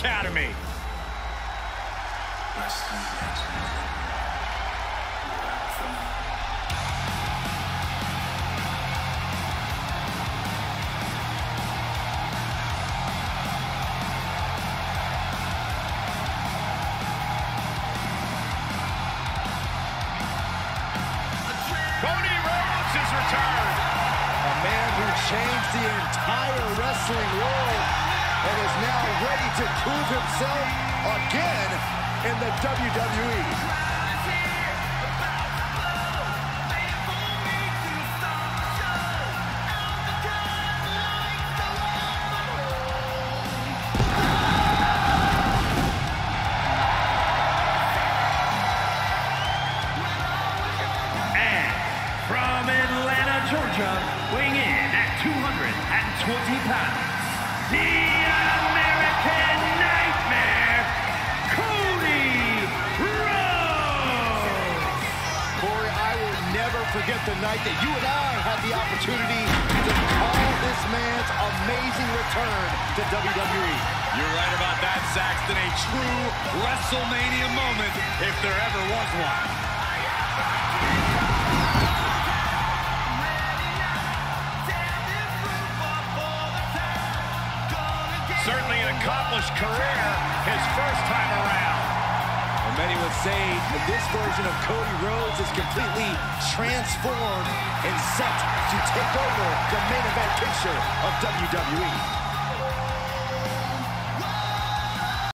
Academy. Cody Rhodes has returned. A man who changed the entire wrestling world and is now ready to prove himself again in the WWE. From Atlanta, Georgia, weighing in at 220 pounds, the American Nightmare, Cody Rhodes. Corey, I will never forget the night that you and I had the opportunity to call this man's amazing return to WWE. You're right about that, Saxton. A true WrestleMania moment, if there ever was one. Certainly an accomplished career, his first time around. And many would say that this version of Cody Rhodes is completely transformed and set to take over the main event picture of WWE.